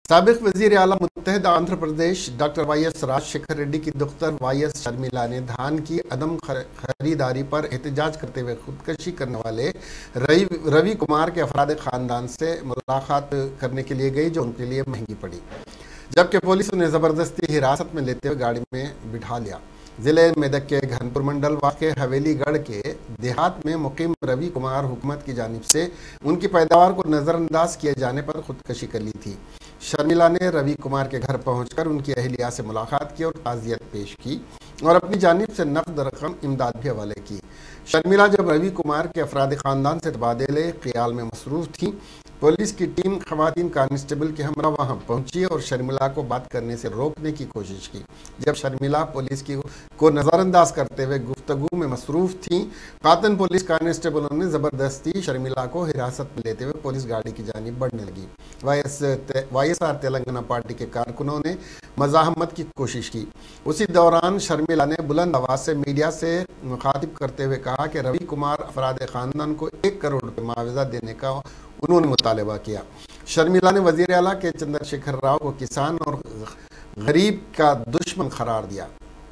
साबिक वजीर आला मुत्तहिदा आंध्र प्रदेश डॉक्टर वाईएस राजशेखर रेड्डी की दुख्तर वाईएस शर्मिला ने धान की अदम खरीदारी पर एहतजाज करते हुए खुदकशी करने वाले रवि कुमार के अफराद ख़ानदान से मुलाकात करने के लिए गई, जो उनके लिए महंगी पड़ी। जबकि पुलिस उन्हें ज़बरदस्ती हिरासत में लेते हुए गाड़ी में बिठा लिया। ज़िले मेदक के घनपुर मंडल वाक़े हवेलीगढ़ के देहात में मुकीम रवि कुमार हुकूमत की जानिब से उनकी पैदावार को नज़रअंदाज किए जाने पर खुदकशी कर ली थी। शर्मिला ने रवि कुमार के घर पहुंचकर उनकी अहलिया से मुलाकात की और ताज़ियत पेश की और अपनी जानिब से नकद रकम इमदाद भी हवाले की। शर्मिला जब रवि कुमार के अफराद ख़ानदान से तबादले ख्याल में मसरूफ़ थी, पुलिस की टीम ख़वातीन कांस्टेबल के हमरा वहां पहुंची और शर्मिला को बात करने से रोकने की कोशिश की। जब शर्मिला पुलिस को नज़रअंदाज करते हुए गुफ्तगू में मसरूफ़ थी, खातन पुलिस कांस्टेबलों ने ज़बरदस्ती शर्मिला को हिरासत में लेते हुए पुलिस गाड़ी की जानिब बढ़ने लगी। वाईएसआर तेलंगाना पार्टी के कारकुनों ने मज़ाहमत की कोशिश की। उसी दौरान शर्मिला ने बुलंद आवाज़ से मीडिया से मुखातिब करते हुए कहा कि रवि कुमार अफराद ख़ानदान को 1 करोड़ रुपये मुआवजा देने का उन्होंने मुतालबा किया। शर्मिला ने वज़ीर आला के चंद्रशेखर राव को किसान और गरीब का दुश्मन करार दिया।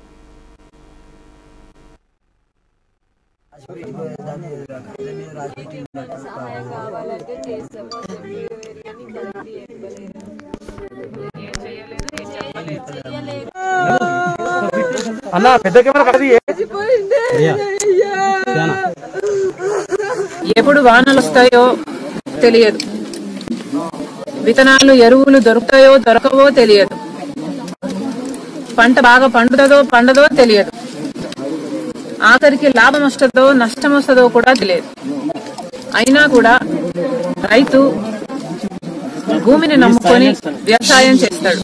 ఎప్పుడు వానలు వస్తాయో తెలియదు, విత్తనాలు ఎరువులు దొరుకుతాయో దొరకవో తెలియదు, పంట బాగా పండదో తెలియదు, ఆఖరికి లాభం వస్తుందో నష్టం వస్తుందో కూడా తెలియదు. అయినా కూడా రైతు భూమిని నమ్ముకొని వ్యవసాయం చేస్తాడు.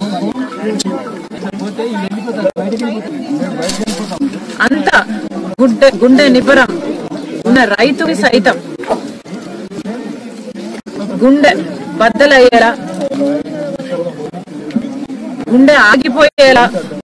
అంత గుండె నిబ్బరం ఉన్న రైతుకి సైతం గుండె బద్దలయ్యేలా, గుండె ఆగిపోయేలా